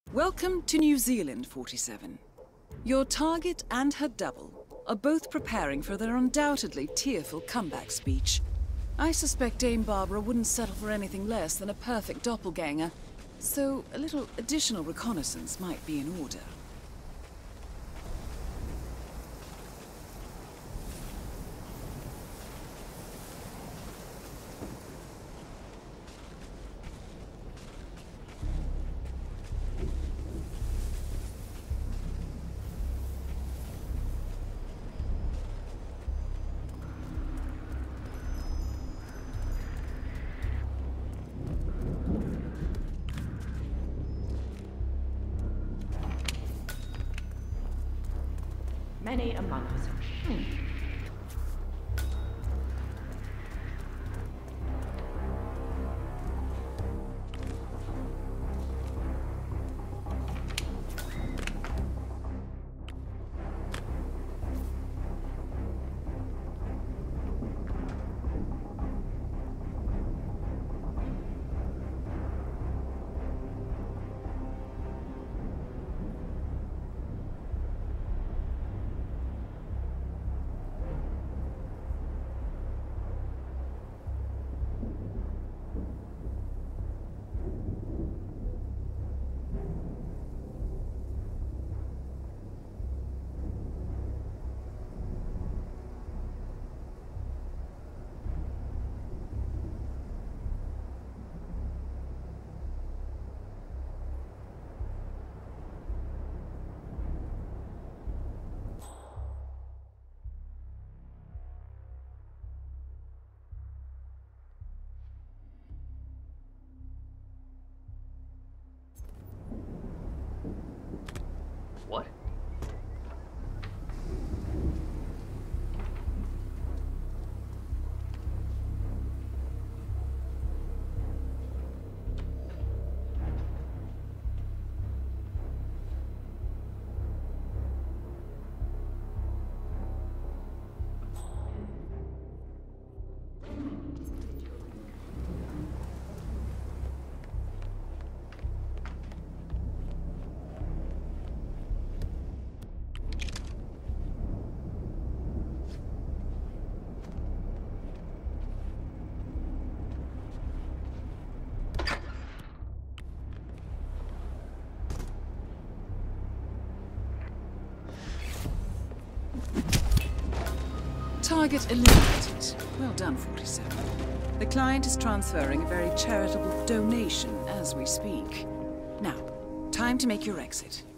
Welcome to New Zealand, 47. Your target and her double are both preparing for their undoubtedly tearful comeback speech. I suspect Dame Barbara wouldn't settle for anything less than a perfect doppelganger, so a little additional reconnaissance might be in order. Many among us. What? Target eliminated. Well done, 47. The client is transferring a very charitable donation as we speak. Now, time to make your exit.